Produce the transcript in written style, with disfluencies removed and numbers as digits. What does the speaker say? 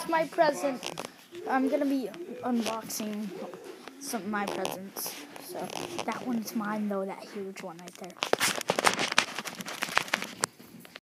that's my present. I'm gonna be unboxing some of my presents. So that one's mine though, that huge one right there.